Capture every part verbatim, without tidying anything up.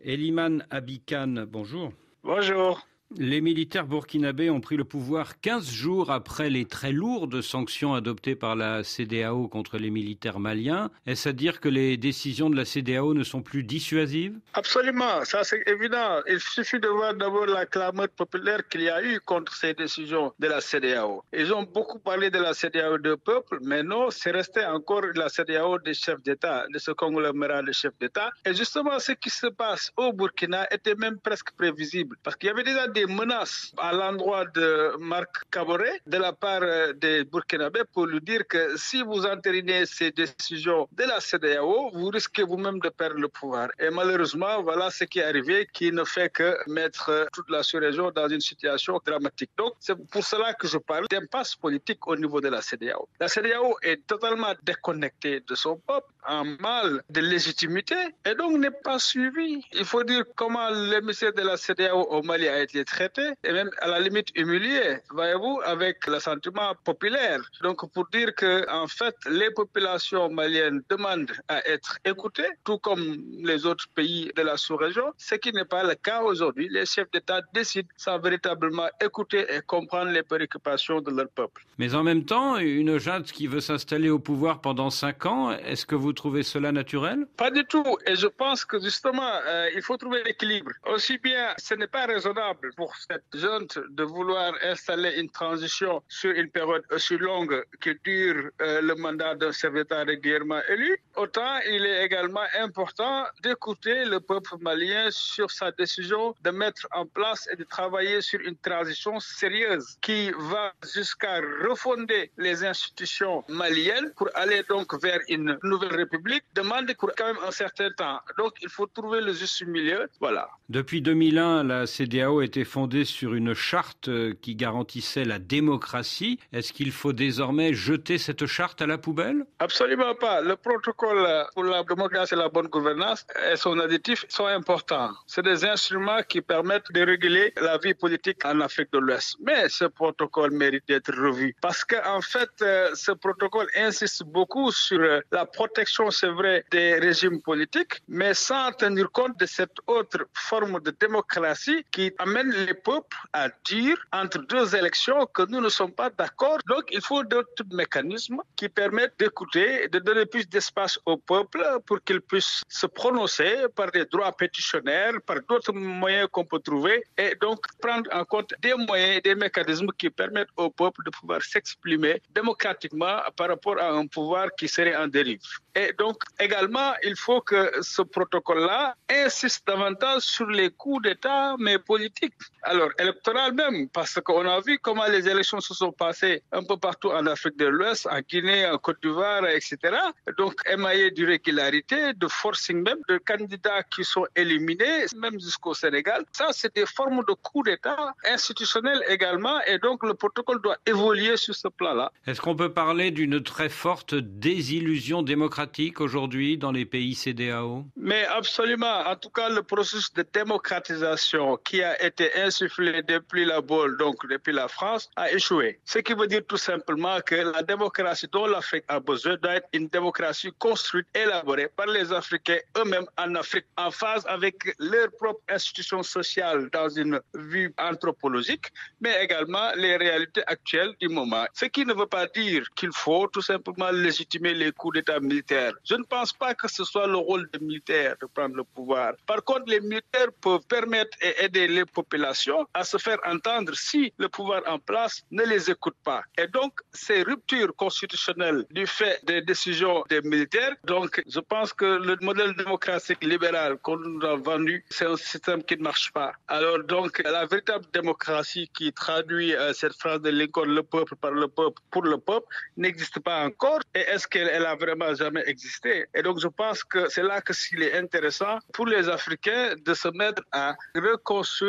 Eliman Abikan, bonjour. Bonjour. Les militaires burkinabés ont pris le pouvoir quinze jours après les très lourdes sanctions adoptées par la C E D E A O contre les militaires maliens. Est-ce à dire que les décisions de la C E D E A O ne sont plus dissuasives? Absolument, ça c'est évident. Il suffit de voir d'abord la clameur populaire qu'il y a eu contre ces décisions de la C E D E A O. Ils ont beaucoup parlé de la C E D E A O de peuple, mais non, c'est resté encore la C E D E A O des chefs d'État, de ce conglomérat de chefs d'État. Et justement, ce qui se passe au Burkina était même presque prévisible, parce qu'il y avait déjà des menaces à l'endroit de Marc Kaboré de la part des Burkinabés pour lui dire que si vous entérinez ces décisions de la C E D E A O, vous risquez vous-même de perdre le pouvoir. Et malheureusement, voilà ce qui est arrivé, qui ne fait que mettre toute la sous-région dans une situation dramatique. Donc, c'est pour cela que je parle d'impasse politique au niveau de la C E D E A O. La C E D E A O est totalement déconnectée de son peuple, en mal de légitimité, et donc n'est pas suivie. Il faut dire comment l'émissaire de la C E D E A O au Mali a été traité, et même à la limite humilié, voyez-vous, avec l'assentiment populaire. Donc, pour dire que, en fait, les populations maliennes demandent à être écoutées, tout comme les autres pays de la sous-région, ce qui n'est pas le cas aujourd'hui. Les chefs d'État décident sans véritablement écouter et comprendre les préoccupations de leur peuple. Mais en même temps, une junte qui veut s'installer au pouvoir pendant cinq ans, est-ce que vous trouvez cela naturel? Pas du tout. Et je pense que justement, euh, il faut trouver l'équilibre. Aussi bien, ce n'est pas raisonnable pour cette junte de vouloir installer une transition sur une période aussi longue que dure euh, le mandat d'un chef d'État régulièrement élu. Autant, il est également important d'écouter le peuple malien sur sa décision de mettre en place et de travailler sur une transition sérieuse qui va jusqu'à refonder les institutions maliennes pour aller donc vers une nouvelle république, demande pour quand même un certain temps. Donc, il faut trouver le juste milieu. Voilà. Depuis deux mille un, la C E D E A O était fondée sur une charte qui garantissait la démocratie. Est-ce qu'il faut désormais jeter cette charte à la poubelle? Absolument pas. Le protocole pour la démocratie et la bonne gouvernance et son additif sont importants. C'est des instruments qui permettent de réguler la vie politique en Afrique de l'Ouest. Mais ce protocole mérite d'être revu parce qu'en fait, ce protocole insiste beaucoup sur la protection, c'est vrai, des régimes politiques, mais sans tenir compte de cette autre forme de démocratie qui amène les peuples à dire entre deux élections que nous ne sommes pas d'accord. Donc, il faut d'autres mécanismes qui permettent d'écouter, de donner plus d'espace au peuple pour qu'il puisse se prononcer par des droits pétitionnaires, par d'autres moyens qu'on peut trouver, et donc prendre en compte des moyens et des mécanismes qui permettent au peuple de pouvoir s'exprimer démocratiquement par rapport à un pouvoir qui serait en dérive. Et donc, également, il faut que ce protocole-là insiste davantage sur les coups d'État, mais politiques. Alors, électoral même, parce qu'on a vu comment les élections se sont passées un peu partout en Afrique de l'Ouest, en Guinée, en Côte d'Ivoire, et cetera. Donc, émaillé d'irrégularité, de forcing même, de candidats qui sont éliminés, même jusqu'au Sénégal. Ça, c'est des formes de coups d'État institutionnels également, et donc le protocole doit évoluer sur ce plan-là. Est-ce qu'on peut parler d'une très forte désillusion démocratique aujourd'hui dans les pays C E D E A O? Mais absolument. En tout cas, le processus de démocratisation qui a été insufflé depuis la Baule, donc depuis la France, a échoué. Ce qui veut dire tout simplement que la démocratie dont l'Afrique a besoin doit être une démocratie construite, élaborée par les Africains eux-mêmes en Afrique, en phase avec leurs propres institutions sociales dans une vue anthropologique, mais également les réalités actuelles du moment. Ce qui ne veut pas dire qu'il faut tout simplement légitimer les coups d'État militaires. Je ne pense pas que ce soit le rôle des militaires de prendre le pouvoir. Par contre, les militaires peuvent permettre et aider les populations à se faire entendre si le pouvoir en place ne les écoute pas. Et donc, ces ruptures constitutionnelles du fait des décisions des militaires, donc je pense que le modèle démocratique libéral qu'on nous a vendu, c'est un système qui ne marche pas. Alors donc, la véritable démocratie qui traduit euh, cette phrase de Lincoln, le peuple par le peuple, pour le peuple, n'existe pas encore. Et est-ce qu'elle elle a vraiment jamais existé? Et donc, je pense que c'est là que s'il est intéressant pour les Africains de se mettre à reconstruire eux-mêmes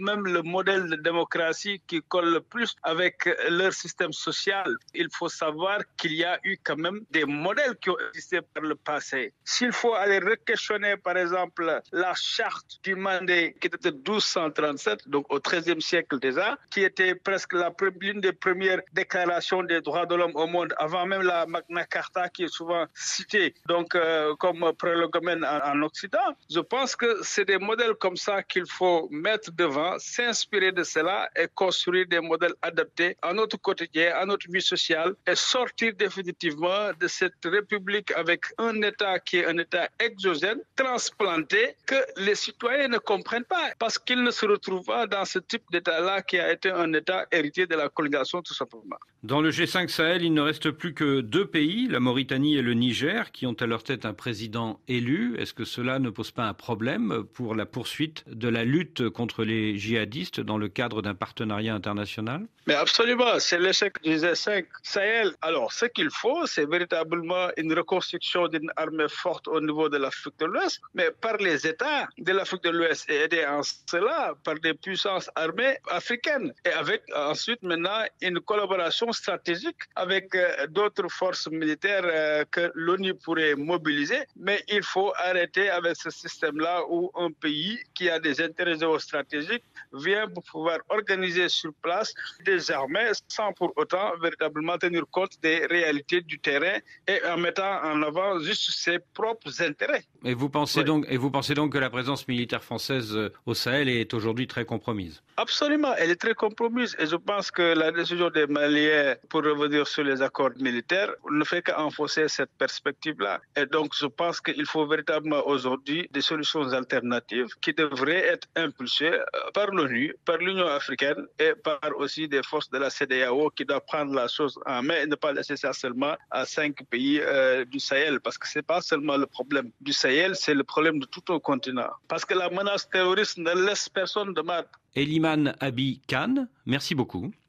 même le modèle de démocratie qui colle le plus avec leur système social. Il faut savoir qu'il y a eu quand même des modèles qui ont existé par le passé. S'il faut aller re-questionner, par exemple, la charte du Mandé qui était de douze cent trente-sept, donc au treizième siècle déjà, qui était presque la, l'une des premières déclarations des droits de l'homme au monde, avant même la Magna Carta qui est souvent citée donc, euh, comme prologomène en, en Occident. Je pense que c'est des modèles comme ça qu'il faut mettre devant, s'inspirer de cela et construire des modèles adaptés à notre quotidien, à notre vie sociale et sortir définitivement de cette république avec un État qui est un État exogène, transplanté, que les citoyens ne comprennent pas parce qu'ils ne se retrouvent pas dans ce type d'État-là qui a été un État héritier de la colonisation tout simplement. Dans le G cinq Sahel, il ne reste plus que deux pays, la Mauritanie et le Niger, qui ont à leur tête un président élu. Est-ce que cela ne pose pas un problème pour la poursuite de la lutte contre les djihadistes dans le cadre d'un partenariat international? Mais absolument, c'est l'échec du G cinq Sahel. Alors, ce qu'il faut, c'est véritablement une reconstruction d'une armée forte au niveau de l'Afrique de l'Ouest, mais par les États de l'Afrique de l'Ouest et aidés en cela par des puissances armées africaines. Et avec ensuite maintenant une collaboration stratégique avec euh, d'autres forces militaires euh, que l'ONU pourrait mobiliser. Mais il faut arrêter avec ce système-là où un pays qui a des intérêts géostratégiques vient pour pouvoir organiser sur place des armées sans pour autant véritablement tenir compte des réalités du terrain et en mettant en avant juste ses propres intérêts. Et vous pensez, ouais. donc, et vous pensez donc que la présence militaire française au Sahel est aujourd'hui très compromise? Absolument, elle est très compromise et je pense que la décision des Maliens pour revenir sur les accords militaires ne fait qu'enfoncer cette perspective-là. Et donc je pense qu'il faut véritablement aujourd'hui des solutions alternatives qui devraient être impulsées par l'ONU, par l'Union africaine et par aussi des forces de la C D A O qui doivent prendre la chose en main et ne pas laisser ça seulement à cinq pays euh, du Sahel. Parce que ce n'est pas seulement le problème du Sahel, c'est le problème de tout un continent. Parce que la menace terroriste ne laisse personne de marre. Eliman Abi Khan, merci beaucoup.